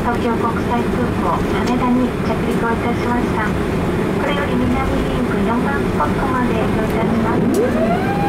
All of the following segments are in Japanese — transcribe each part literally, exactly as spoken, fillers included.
東京国際空港羽田に着陸をいたしました。これより南リンクよんばんスポットまで移動いたします。シートベルト着用の際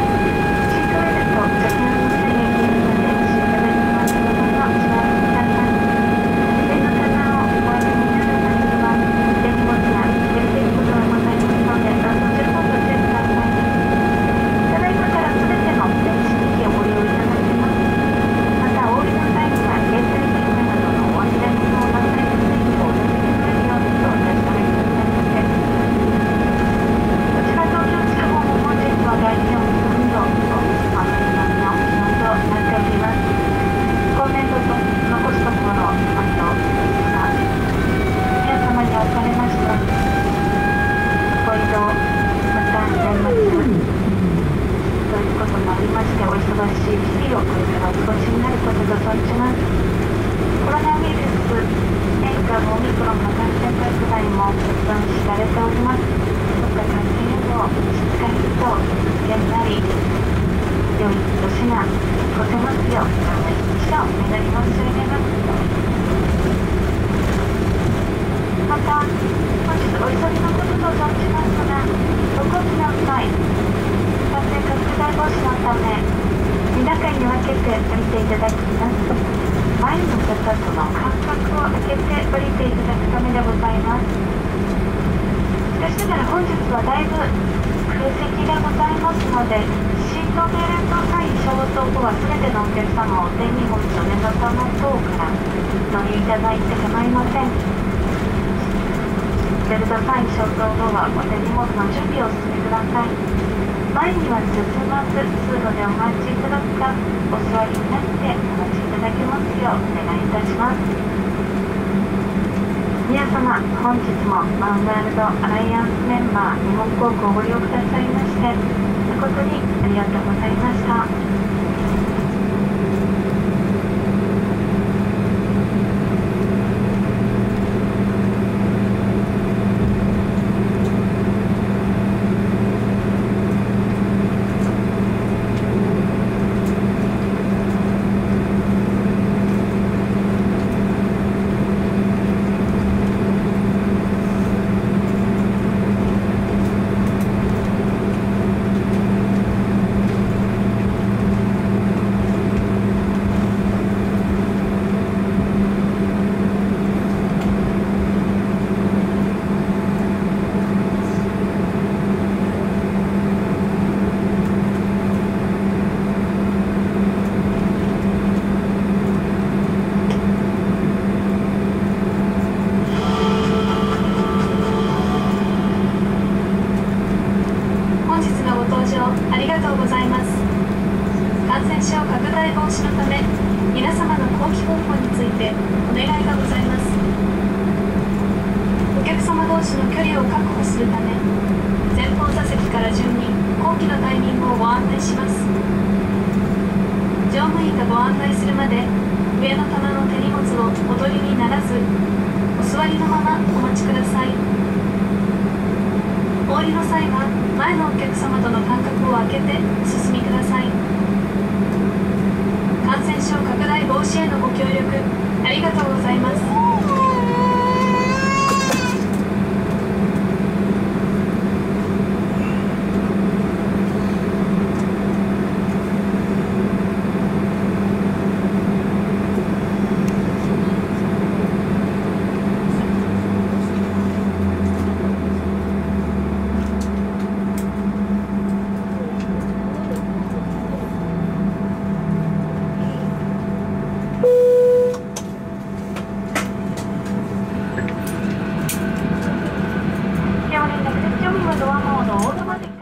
にいるので、シートベルトの着用のお縛りください。手の棚をお上げになる際には、手荷物が出ていることがございますので、どうぞ十分ご注意ください。ただいまからすべての電子機器をご利用いただけます。また、お降りの際には、携帯電話などのお忘れ物を忘れずにお寄せくださいようにとお確かめてくださいませ。こちら東京地方も本日は大気温さんどと真冬並みの気温となっております。今年度と残すところあとさ皆様におかれまして、ご移動また年末ということもありまして、お忙しい日々をこれからお過ごしになることと存じます。コロナウイルス変異株オミクロンの感染拡大も断知されております。どうか感染予防をしっかりと続けなり、良い年が過ごせますよう、一度お願い申し上げます。また、本日お急ぎのことと存じますが、お越しの際、感染拡大防止のため、にだかいに分けて降りていただきます。前の方との間隔を空けて降りていただくためでございます。しかしながら本日はだいぶ空席がございますので、シートベルト際消灯後は全てのお客様を手荷物お目の玉等から乗りいただいて構いません。ベルト際消灯後はお手荷物の準備をお進めください。前には進まず通路でお待ちいただくか、お座りになってお待ちいただけますようお願いいたします。皆様、本日もワンワールドアライアンスメンバー日本航空をご利用くださいまして誠にありがとうございました。ありがとうございます。感染症拡大防止のため、皆様の降機方法についてお願いがございます。お客様同士の距離を確保するため、前方座席から順に降機のタイミングをご案内します。乗務員がご案内するまで、上の棚の手荷物をお取りにならず、お座りのままお待ちください。お降りの際は前のお客様との間隔を空けてお進みください。感染症拡大防止へのご協力ありがとうございます。ドアモードオートマティック